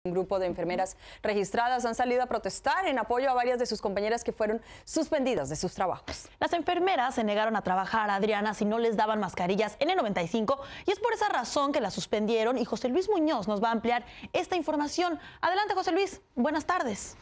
Un grupo de enfermeras registradas han salido a protestar en apoyo a varias de sus compañeras que fueron suspendidas de sus trabajos. Las enfermeras se negaron a trabajar, Adriana, si no les daban mascarillas N95 y es por esa razón que las suspendieron y José Luis Muñoz nos va a ampliar esta información. Adelante, José Luis. Buenas tardes.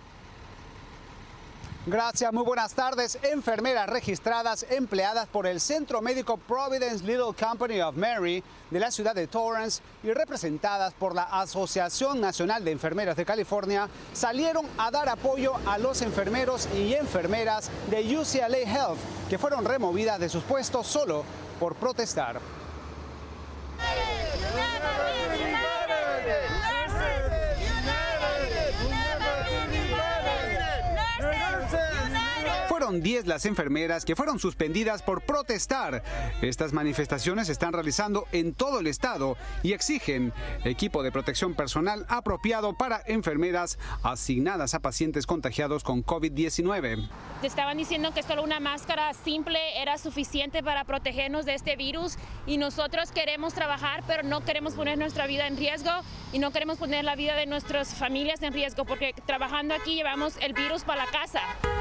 Gracias, muy buenas tardes. Enfermeras registradas empleadas por el Centro Médico Providence Little Company of Mary de la ciudad de Torrance y representadas por la Asociación Nacional de Enfermeras de California salieron a dar apoyo a los enfermeros y enfermeras de UCLA Health que fueron removidas de sus puestos solo por protestar. Fueron 10 las enfermeras que fueron suspendidas por protestar. Estas manifestaciones se están realizando en todo el estado y exigen equipo de protección personal apropiado para enfermeras asignadas a pacientes contagiados con COVID-19. Te estaban diciendo que solo una máscara simple era suficiente para protegernos de este virus y nosotros queremos trabajar, pero no queremos poner nuestra vida en riesgo y no queremos poner la vida de nuestras familias en riesgo porque trabajando aquí llevamos el virus para la casa.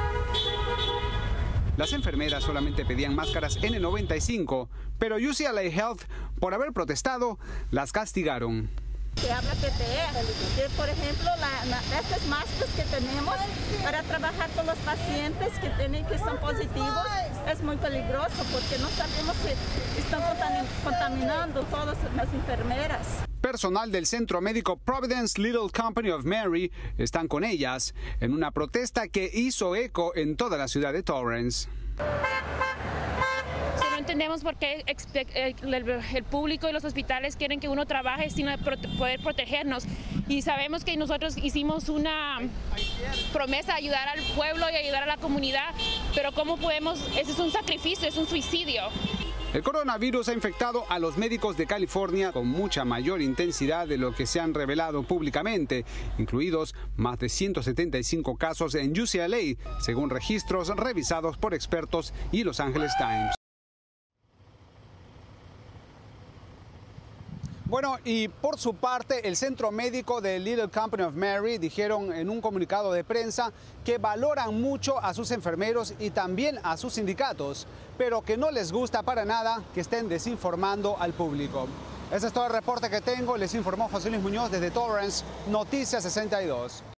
Las enfermeras solamente pedían máscaras N95, pero UCLA Health, por haber protestado, las castigaron. Se habla PPE, por ejemplo, estas máscaras que tenemos para trabajar con los pacientes que son positivos es muy peligroso porque no sabemos si están contaminando todas las enfermeras. Personal del Centro Médico Providence Little Company of Mary están con ellas en una protesta que hizo eco en toda la ciudad de Torrance. No entendemos por qué el público y los hospitales quieren que uno trabaje sin poder protegernos. Y sabemos que nosotros hicimos una promesa de ayudar al pueblo y ayudar a la comunidad, pero ¿cómo podemos? Ese es un sacrificio, es un suicidio. El coronavirus ha infectado a los médicos de California con mucha mayor intensidad de lo que se han revelado públicamente, incluidos más de 175 casos en UCLA, según registros revisados por expertos y Los Angeles Times. Bueno, y por su parte, el Centro Médico de Little Company of Mary dijeron en un comunicado de prensa que valoran mucho a sus enfermeros y también a sus sindicatos, pero que no les gusta para nada que estén desinformando al público. Ese es todo el reporte que tengo. Les informó José Luis Muñoz desde Torrance, Noticias 62.